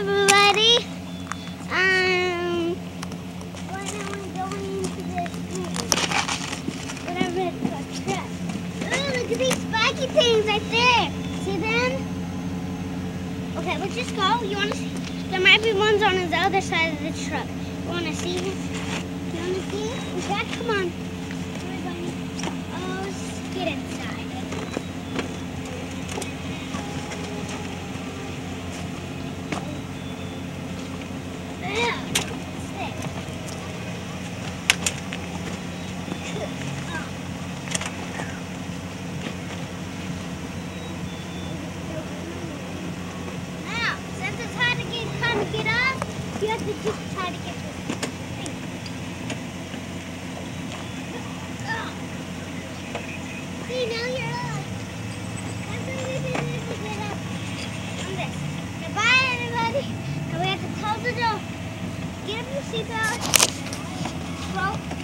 everybody. Right now we're going into this room. Whatever it's called, truck. Oh, look at these spiky things right there. See them? Okay, let's just go. You want to see? There might be ones on the other side of the truck. You want to see them? You want to see it? Okay, come on. Oh, let's get inside. Get up, you have to just try to get this thing. See, now you're up. That's what we did to get up on this. Goodbye, everybody. Now we have to close the door. Get up your seatbelt. Well,